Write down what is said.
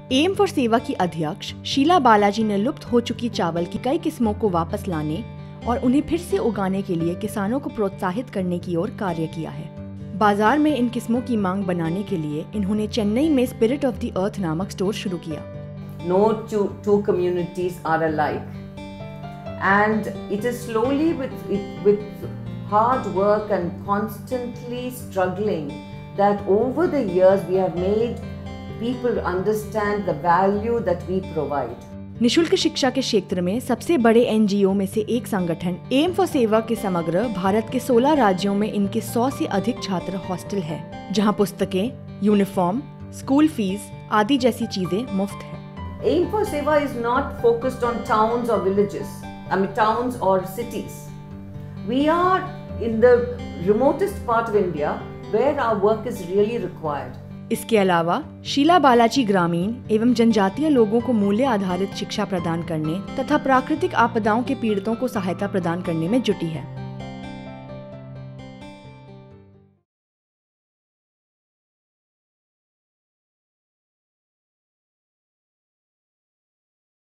M for सेवा की अध्यक्ष शीला बालाजी ने लुप्त हो चुकी चावल की कई किस्मों को वापस लाने और उन्हें फिर से उगाने के लिए किसानों को प्रोत्साहित करने की ओर कार्य किया है। बाजार में इन किस्मों की मांग बनाने के लिए इन्होंने चेन्नई में स्पिरिट ऑफ द अर्थ नामक स्टोर शुरू किया। No two communities are alike, and it is slowly with hard work and constantly struggling that over the years we have made people understand the value that we provide. निशुल्क शिक्षा के क्षेत्र में सबसे बड़े एनजीओ में से एक संगठन एम फॉर सेवा के समग्र भारत के 16 राज्यों में इनके 100 से अधिक छात्र हॉस्टल है, जहां पुस्तकें, यूनिफॉर्म, स्कूल फीस आदि जैसी चीजें मुफ्त है। Aim for Seva is not focused on towns or villages, towns or cities. We are in the remotest part of India where our work is really required. इसके अलावा शीला बालाजी ग्रामीण एवं जनजातीय लोगों को मूल्य आधारित शिक्षा प्रदान करने तथा प्राकृतिक आपदाओं के पीड़ितों को सहायता प्रदान करने में जुटी है।